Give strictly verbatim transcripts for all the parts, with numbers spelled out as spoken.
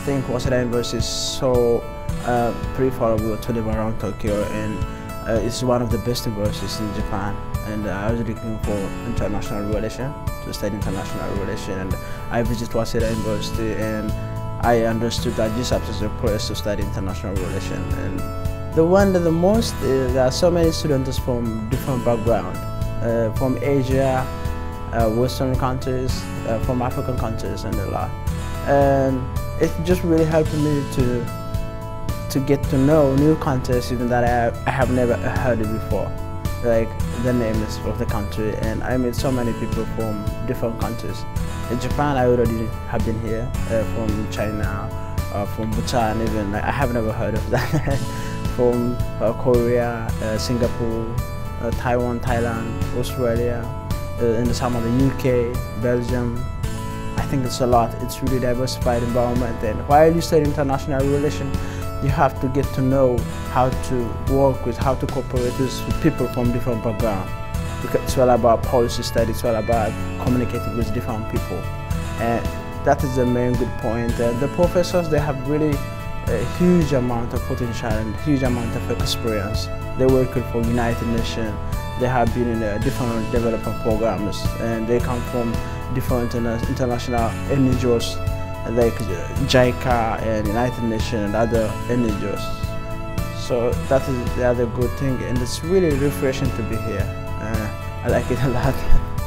think Waseda University is so uh, preferable to live around Tokyo, and uh, it's one of the best universities in Japan. And uh, I was looking for international relation, to study international relation, and I visited Waseda University, and I understood that G S A P is a place to study international relation. And the one that the most, uh, there are so many students from different backgrounds, uh, from Asia, uh, Western countries, uh, from African countries, and a lot. And it just really helped me to to get to know new countries, even that I, I have never heard it before, like the names of the country. And I met so many people from different countries. In Japan, I already have been here, uh, from China, uh, from Bhutan, even. Like, I have never heard of that. From uh, Korea, uh, Singapore, uh, Taiwan, Thailand, Australia, uh, and some of the U K, Belgium. I think it's a lot. It's really diversified environment, and while you study international relations, you have to get to know how to work with, how to cooperate with people from different backgrounds. Because it's all about policy study, it's all about communicating with different people. And that is the main good point. Uh, the professors, they have really a huge amount of potential and huge amount of experience. They work for United Nations. They have been in uh, different development programs, and they come from different interna international N G Os like JICA and United Nations and other N G Os. So that is the other good thing, and it's really refreshing to be here. Uh, I like it a lot.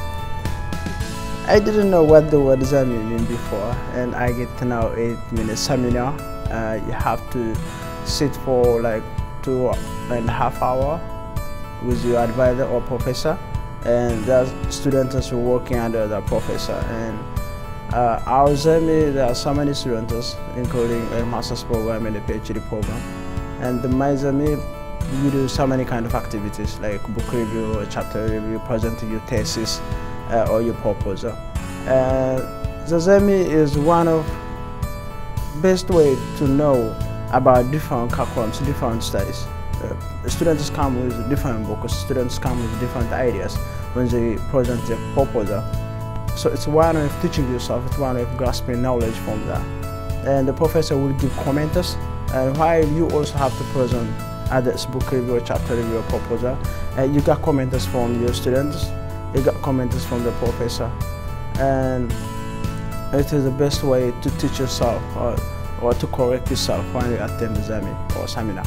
I didn't know what the word Zami meant before, and I get to know it means seminar. Uh, you have to sit for like two and a half hour with your advisor or professor, and there's students who are working under the professor. And uh, our Zami, there are so many students, including a master's program and a PhD program. And the my Zami, you do so many kind of activities like book review, chapter review, presenting your thesis uh, or your proposal. Uh, the Zami is one of best way to know about different curriculums, different studies. Uh, students come with different books, students come with different ideas when they present their proposal. So it's one way of teaching yourself, it's one way of grasping knowledge from that. And the professor will give commenters, and while you also have to present either book review, chapter review, or proposal, and you got commenters from your students, you got commenters from the professor. And it is the best way to teach yourself or, or to correct yourself when you attend the Zami or seminar.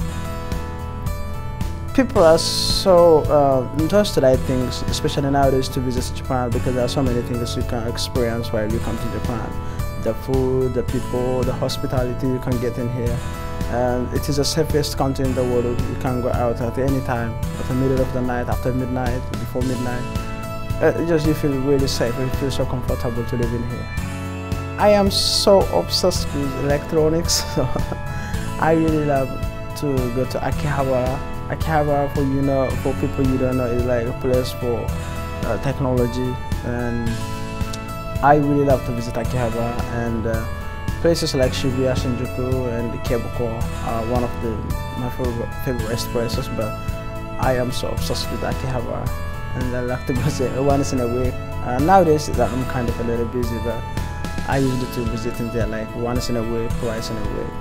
People are so uh, interested, I think, especially nowadays, to visit Japan, because there are so many things you can experience while you come to Japan. The food, the people, the hospitality you can get in here. And it is the safest country in the world. You can go out at any time, at the middle of the night, after midnight, before midnight. Uh, just you feel really safe, you feel so comfortable to live in here. I am so obsessed with electronics, so I really love to go to Akihabara. Akihabara, for you know, for people you don't know, is like a place for uh, technology, and I really love to visit Akihabara. And uh, places like Shibuya, Shinjuku, and Kebuko are one of the my favorite, favorite places. But I am so obsessed with Akihabara, and I like to go there once in a week. Uh, nowadays, I'm kind of a little busy, but I used to visit there like once in a week, twice in a week.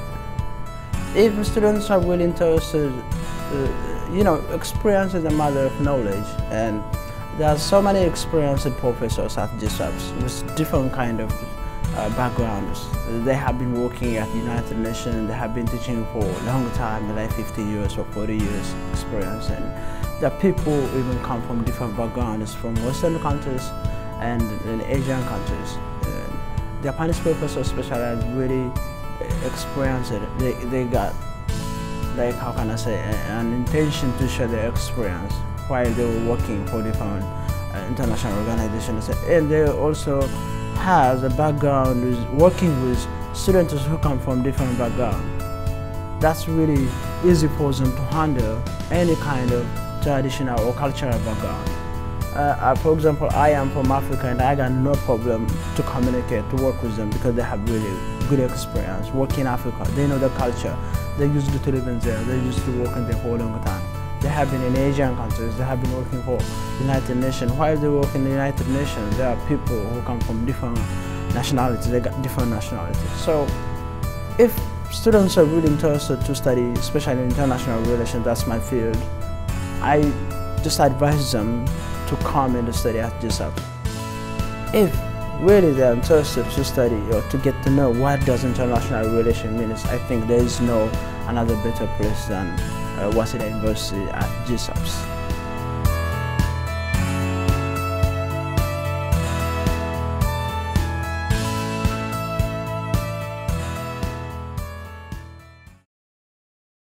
If students are really interested, uh, you know, experience is a matter of knowledge, and there are so many experienced professors at G S A P with different kind of uh, backgrounds. They have been working at the United Nations, they have been teaching for a long time, like fifty years or forty years experience. And the people even come from different backgrounds, from Western countries and, and Asian countries. Uh, Japanese professors especially are really experienced. They, they got, like, how can I say, an intention to share their experience while they were working for different uh, international organizations. And they also has a background with working with students who come from different backgrounds. That's really easy for them to handle any kind of traditional or cultural background. Uh, uh, for example, I am from Africa, and I got no problem to communicate, to work with them, because they have really good experience working in Africa. They know the culture. They used to live in there. They used to work in there for a long time. They have been in Asian countries. They have been working for United Nations. While they work in the United Nations, there are people who come from different nationalities. They got different nationalities. So if students are really interested to study, especially international relations, that's my field, I just advise them to come and study at G S A P S. If really they're interested to study or to get to know what does international relations mean, I think there is no another better place than uh, Waseda University at G S A P S.